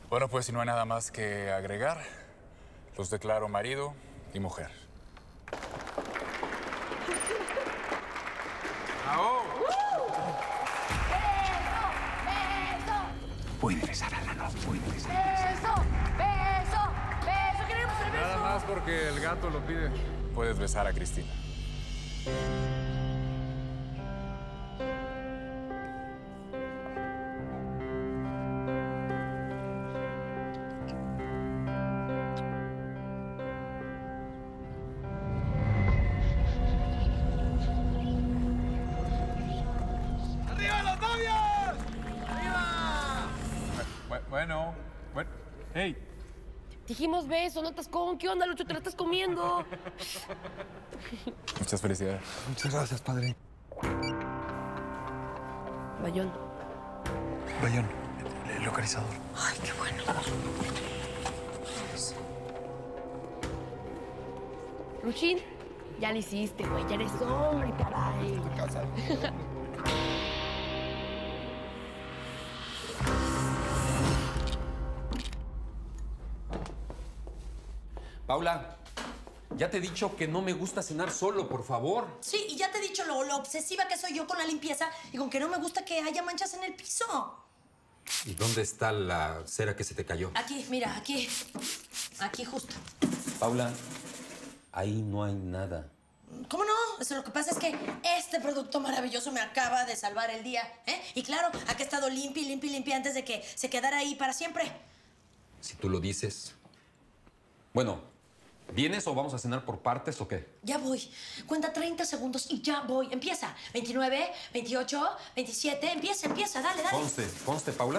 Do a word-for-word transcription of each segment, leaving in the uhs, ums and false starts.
Bueno, pues si no hay nada más que agregar, los declaro marido y mujer. ¡Bravo! Puede besar a la no, puede besar. ¡Beso! ¡Beso! ¡Beso! ¡Queremos el beso! Nada más porque el gato lo pide. Puedes besar a Cristina. Bueno, bueno. ¡Hey! Dijimos beso, no estás con. ¿Qué onda, Lucho? ¿Te la estás comiendo? Muchas felicidades. Muchas gracias, padre. Bayón. Bayón, el, el localizador. Ay, qué bueno. Luchín, ya lo hiciste, güey. Ya eres hombre, caray. Paula, ya te he dicho que no me gusta cenar solo, por favor. Sí, y ya te he dicho lo, lo obsesiva que soy yo con la limpieza y con que no me gusta que haya manchas en el piso. ¿Y dónde está la cera que se te cayó? Aquí, mira, aquí. Aquí justo. Paula, ahí no hay nada. ¿Cómo no? Eso, lo que pasa es que este producto maravilloso me acaba de salvar el día, ¿eh? Y claro, aquí ha estado limpia y limpia y limpia antes de que se quedara ahí para siempre. Si tú lo dices. Bueno, ¿vienes o vamos a cenar por partes o qué? Ya voy. Cuenta treinta segundos y ya voy. Empieza. veintinueve, veintiocho, veintisiete. Empieza, empieza. Dale, dale. Conste, conste, Paula.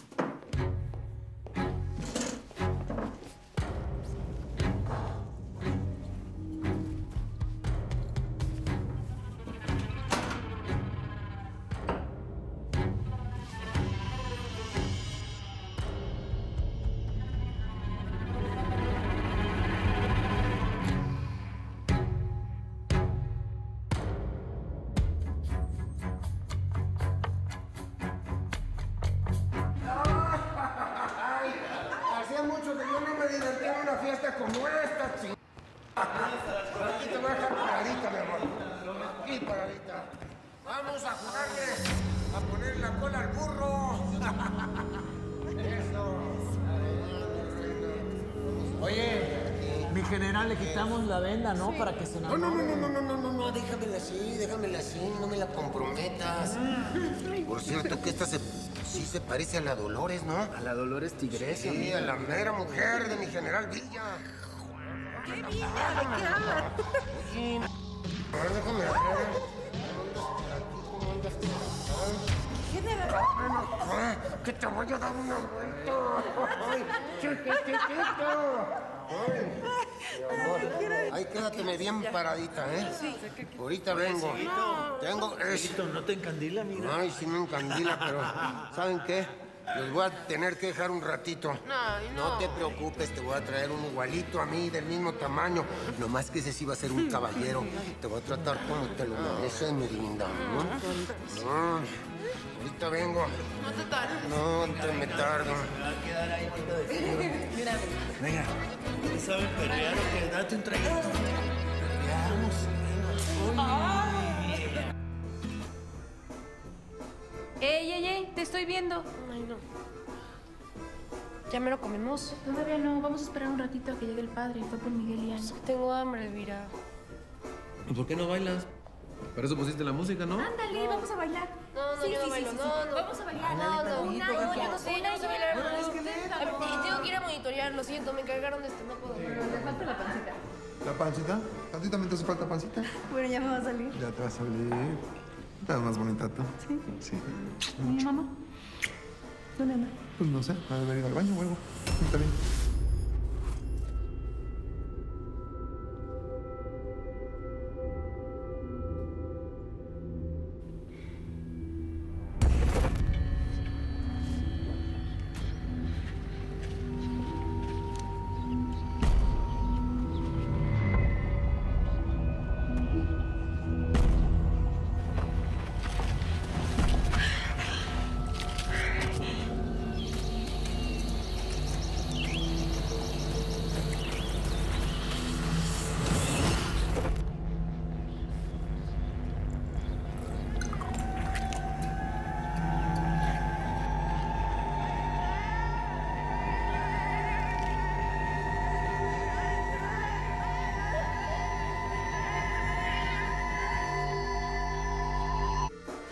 Hacía mucho que yo no me divertía en una fiesta como esta, ching... Aquí te voy a dejar paradita, mi amor. Aquí paradita. Vamos a jugarle a poner la cola al burro. Eso. Oye, mi general, le quitamos la venda, ¿no? Para que se No, no, no, no, no, no, no, no, no, déjamela así, déjamela así, no me la comprometas. Por cierto, que esta se, sí se parece a la Dolores, ¿no? A la Dolores Tigresa. Sí, a la mera mujer de mi general Villa. ¿Qué Villa? ¿De qué hablas? Oye, a ver, déjame ver. ¿Cómo andas por acá? ¿Qué de verdad? Ven acá, que te voy a dar una vuelta. ¡Ay, chiquitito! ¡Ay, mi amor! Ahí quédateme bien paradita, ¿eh? Sí. Ahorita vengo. Tengo... Es... ¿No te encandila, mira? Ay, sí me encandila, pero ¿saben qué? Los voy a tener que dejar un ratito. No, no. No te preocupes, te voy a traer un igualito a mí, del mismo tamaño. Nomás que ese sí va a ser un caballero. Te voy a tratar como te lo mereces, mi linda, ¿no? No, ahorita vengo. No te tardes. No te me tardo. Venga, ¿no saben perrear o qué? Date un traguito. Perreamos. Ey, ey, ey, te estoy viendo. Ay, no. ¿Ya me lo comemos? Todavía no, vamos a esperar un ratito a que llegue el padre. Fue por Miguel y Ana. Es que tengo hambre, Elvira. ¿Y por qué no bailas? Para eso pusiste la música, ¿no? Ándale, vamos a bailar. No, no, sí, yo no sí, bailo. sí, no, sí. no. Vamos a bailar. No, no, Una, no, una, yo no sé, yo no sé una, bailar. una, Es que una, A ver, una. tengo que ir a monitorear, lo siento, me encargaron de esto, no puedo. Le falta la pancita. ¿La pancita? ¿A ti también te hace falta pancita? Bueno, ya me va a salir. Ya te va a salir. Estás más bonita tú. Sí. Sí. ¿Y mi mamá? ¿Dónde anda? Pues no sé, ha de haber ido al baño o algo. Está bien.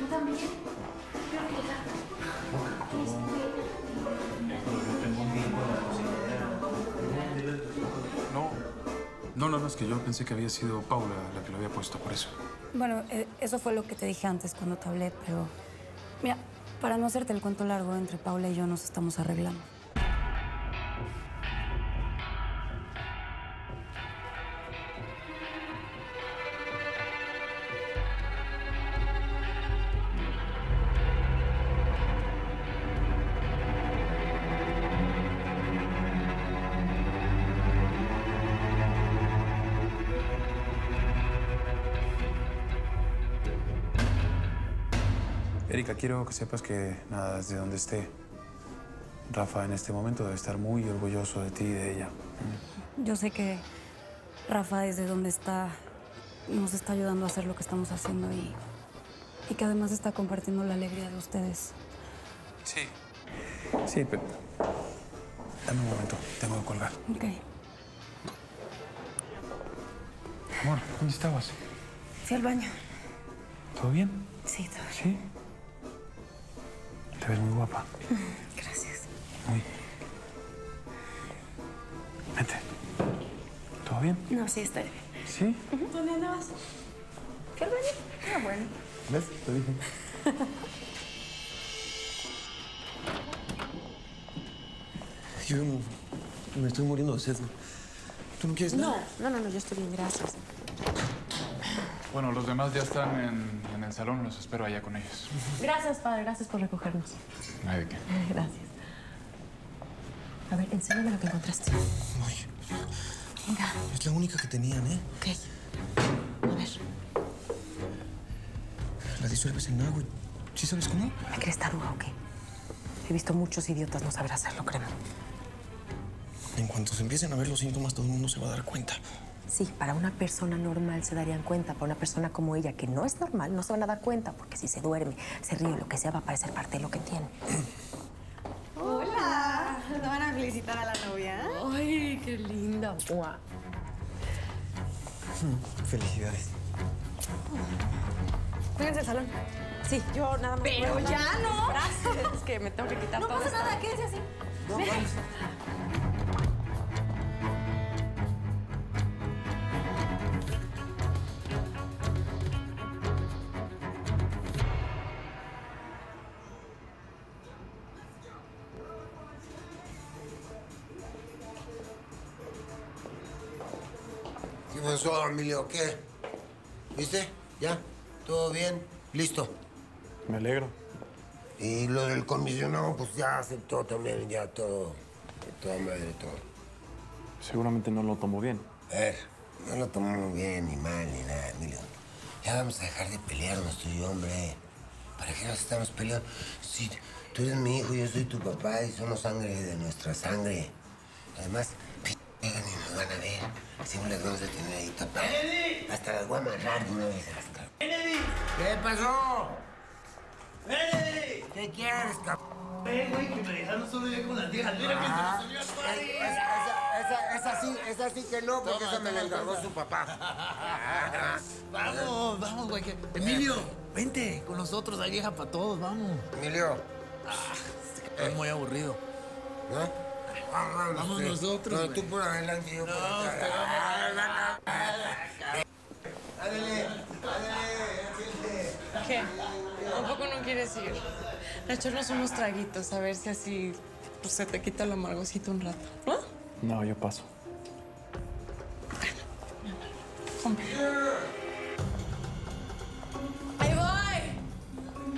¿Tú también? Quiero llegar. No, no, no, no, es que yo pensé que había sido Paula la que lo había puesto, por eso. Bueno, eh, eso fue lo que te dije antes cuando te hablé, pero... Mira, para no hacerte el cuento largo, entre Paula y yo nos estamos arreglando. Erika, quiero que sepas que, nada, desde donde esté, Rafa en este momento debe estar muy orgulloso de ti y de ella. Yo sé que Rafa, desde donde está, nos está ayudando a hacer lo que estamos haciendo y, y que además está compartiendo la alegría de ustedes. Sí. Sí, pero... Dame un momento, tengo que colgar. Ok. Amor, ¿dónde estabas? Fui al baño. ¿Todo bien? Sí, todo bien. ¿Sí? Te ves muy guapa. Gracias. Muy. Vente. ¿Todo bien? No, sí, está bien. ¿Sí? Uh-huh. ¿Dónde andabas? Fui al baño. Ah, bueno. ¿Ves? Te dije. Yo me estoy muriendo de sed. ¿Tú no quieres nada? No, no, no, no, yo estoy bien, gracias. Bueno, los demás ya están en, en el salón, los espero allá con ellos. Gracias, padre, gracias por recogernos. No hay de qué. Gracias. A ver, enséñame lo que encontraste. Ay, Venga. es la única que tenían, ¿eh? Ok. A ver. La disuelves en agua. ¿Sí sabes cómo? ¿Me crees taruga o qué? He visto muchos idiotas no saber hacerlo, créeme. En cuanto se empiecen a ver los síntomas, todo el mundo se va a dar cuenta. Sí, para una persona normal se darían cuenta. Para una persona como ella, que no es normal, no se van a dar cuenta. Porque si se duerme, se ríe o lo que sea, va a parecer parte de lo que tiene. Hola. ¿No van a felicitar a la novia? Ay, qué linda. Guau. Felicidades. Cuídense el salón. Sí, yo nada más. Pero puedo ya dar no. Gracias, es que me tengo que quitar No todo pasa esto. nada, quédense así. No, Ven. vamos. ¿Qué pasó, Emilio? ¿Qué? ¿Viste? ¿Ya? ¿Todo bien? ¿Listo? Me alegro. Y lo del comisionado, pues ya aceptó también, ya todo. De toda madre, todo. Seguramente no lo tomó bien. A ver, no lo tomamos bien, ni mal, ni nada, Emilio. Ya vamos a dejar de pelearnos tú y yo, hombre. ¿Para qué nos estamos peleando? Si tú eres mi hijo, yo soy tu papá y somos sangre de nuestra sangre. Además, p*** llegan y nos van a ver. Siempre las vamos a tener ahí tapadas. Hasta las voy a amarrar de una vez a las cabras. ¿Qué pasó? ¿Qué quieres, cabrón? Ven, güey, que me dejaron solo ya con las viejas. Mira que se me subió al Esa, esa, esa, esa sí, esa sí que no, porque esa me la encargó su papá. Vamos, vamos, güey. que- Emilio, vente con nosotros. Hay vieja para todos, vamos. Emilio. Es muy aburrido. ¿No? Vamos, Vamos sí. nosotros, No, güey. tú por adelante y yo por No, atrás. te vamos a- Ándale, ándale, ¿Qué? ¿Tampoco no quieres ir? A echarnos unos traguitos, a ver si así pues, se te quita el amargosito un rato, ¿no? No, yo paso. ¡Ahí voy!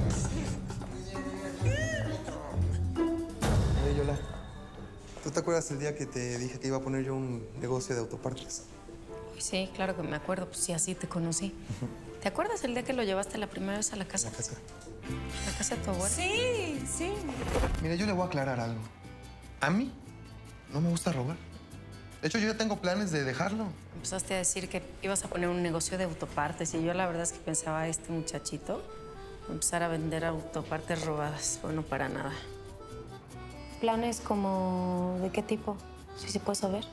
Oye, Yola, ¿tú te acuerdas el día que te dije que iba a poner yo un negocio de autopartes? Sí, claro que me acuerdo, pues sí, así te conocí. ¿Te acuerdas el día que lo llevaste la primera vez a la casa? La casa. ¿La casa de tu abuela? Sí, sí. Mira, yo le voy a aclarar algo. A mí no me gusta robar. De hecho, yo ya tengo planes de dejarlo. Empezaste a decir que ibas a poner un negocio de autopartes y yo la verdad es que pensaba este muchachito empezar a vender autopartes robadas. Bueno, para nada. ¿Planes como de qué tipo? Si se puede saber.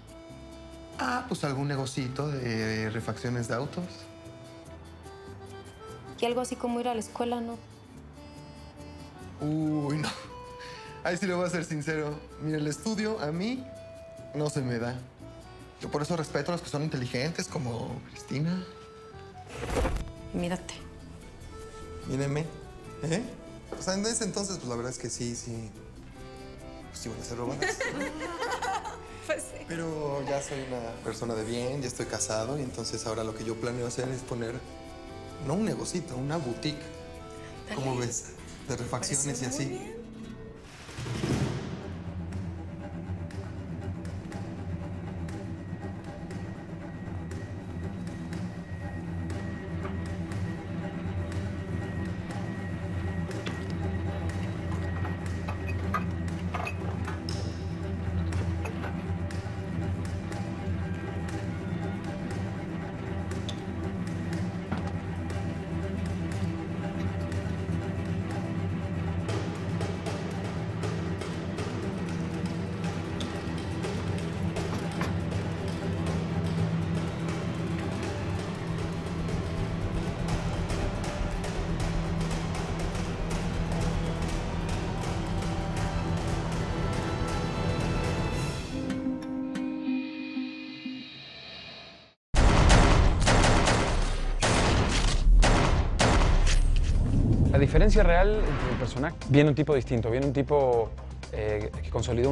Ah, pues algún negocito de refacciones de autos. Y algo así como ir a la escuela, ¿no? Uy, no. Ahí sí le voy a ser sincero. Mire, el estudio a mí no se me da. Yo por eso respeto a los que son inteligentes, como Cristina. Mírate. Míreme. ¿Eh? O sea, en ese entonces, pues la verdad es que sí, sí. Pues iban a ser robadas. Pues sí. Pero ya soy una persona de bien, ya estoy casado y entonces ahora lo que yo planeo hacer es poner, no un negocito, una boutique. Dale. ¿Cómo ves? De refacciones y Parece muy así. bien. La diferencia real entre el personaje, viene un tipo distinto, viene un tipo eh, que consolidó